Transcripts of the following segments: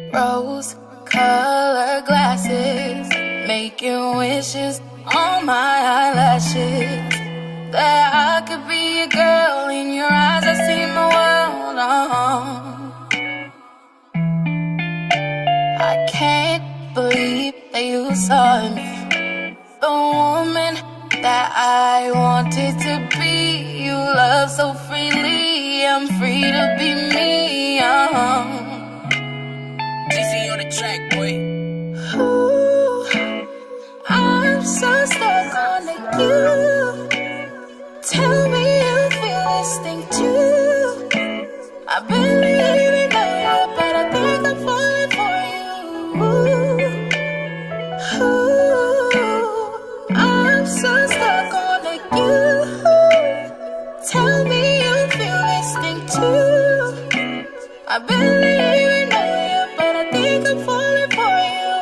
Rose color glasses, making wishes on my eyelashes. That I could be a girl in your eyes. I see my world. I can't believe that you saw in me the woman that I wanted to be. You love so freely, I'm free to be me. JC on the track, boy. Ooh, I'm so stuck on you. Tell me you feel this thing too. I barely even know you, but I think I'm falling for you. Ooh, I'm so stuck on you. Tell me you feel this thing too. I barely even know you, but I think I'm falling for you.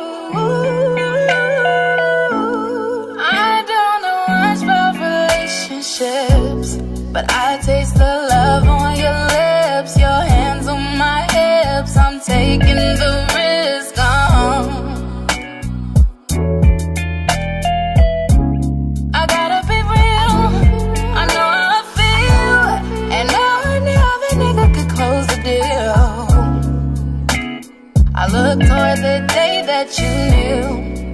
I don't know much about relationships, but I taste the love on your lips. Your hands on my hips, I'm taking the risk. I gotta be real, I know how I feel, and now any other nigga could close the deal. I look toward the day that you knew